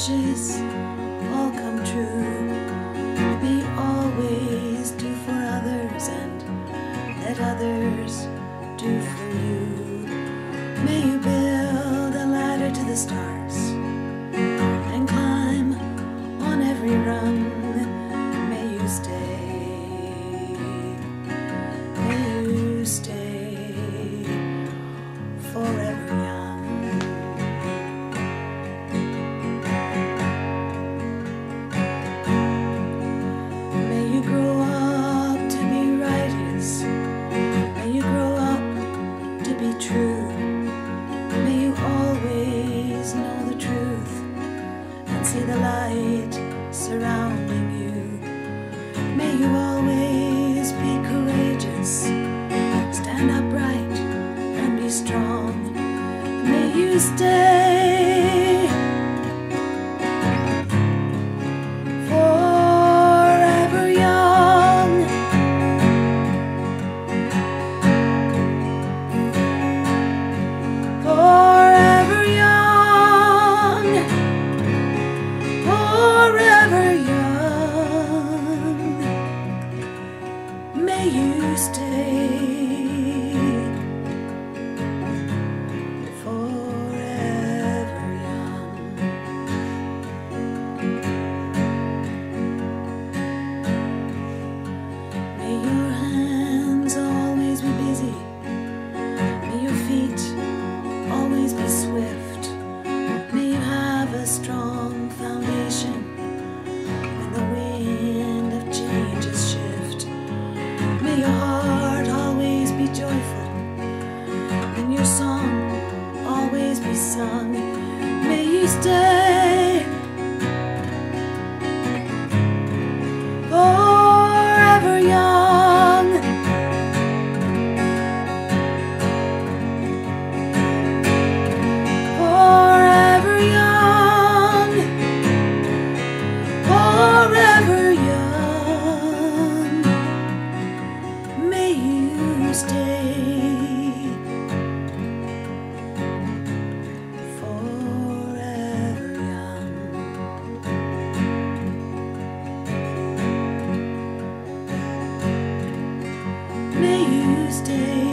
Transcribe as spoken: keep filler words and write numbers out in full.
wishes all come true. Be always do for others and let others do for you. May you build a ladder to the stars and climb on every rung. May you stay, may you stay forever young. May you grow up to be righteous. May you grow up to be true. May you always know the truth and see the light surrounding you. May you always be courageous, stand upright and be strong. May you stay forever young. Forever young. Forever young. May you stay forever young. May your hands always be busy. May your feet always be swift. May you have a strong foundation when the wind of changes shift. May your heart always be joyful and your song always be sung. May you stay forever young. Forever young. Forever young. May you stay forever young. May you stay